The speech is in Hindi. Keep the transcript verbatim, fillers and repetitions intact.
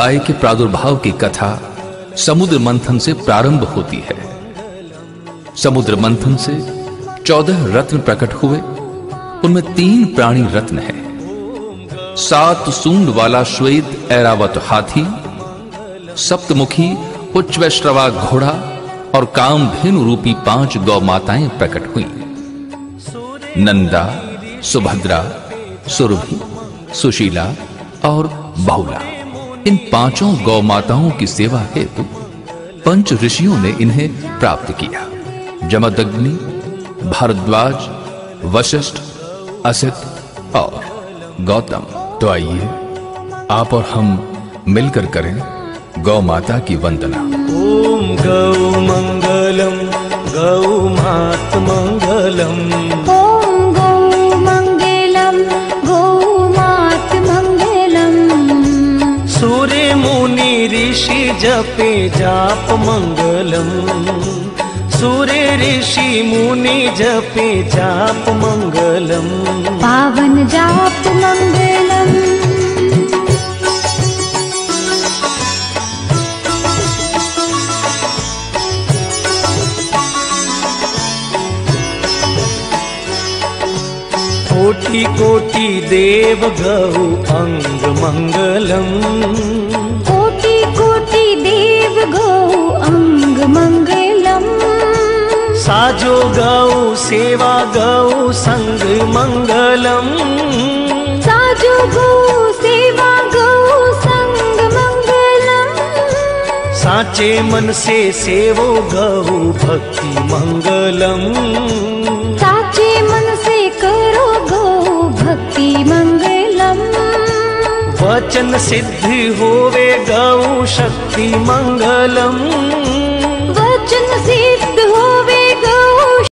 गाय के प्रादुर्भाव की कथा समुद्र मंथन से प्रारंभ होती है। समुद्र मंथन से चौदह रत्न प्रकट हुए, उनमें तीन प्राणी रत्न है। सात सूंड वाला श्वेत ऐरावत हाथी, सप्तमुखी उच्चवैश्रवा घोड़ा और कामधेनु रूपी पांच गौ माताएं प्रकट हुई। नंदा, सुभद्रा, सुरभि, सुशीला और बहुला, इन पांचों गौ माताओं की सेवा हेतु पंच ऋषियों ने इन्हें प्राप्त किया। जमदग्नि, भारद्वाज, वशिष्ठ, असित और गौतम। तो आइए आप और हम मिलकर करें गौ माता की वंदना। ओम गौ मंगलम गौ मात मंगलम। ओम गौ मंगलम गौ मात मंगलम। सूर्य मुनि ऋषि जपे जाप मंगलम। सूर्य ऋषि मुनि जपे जाप मंगलम। पावन जाप मंगलम। कोटि कोटि देव गौ अंग मंगलम। कोटि कोटि देव गौ अंग मंगलम। साजो गौ सेवा गौ संग मंगलम। साजो गौ सेवा गौ संग मंगलम। साचे मन से सेवो गौ भक्ति मंगलम। साचे मन से करो गौ भक्ति मंगलम। वचन सिद्धि होवे गौ शक्ति मंगलम।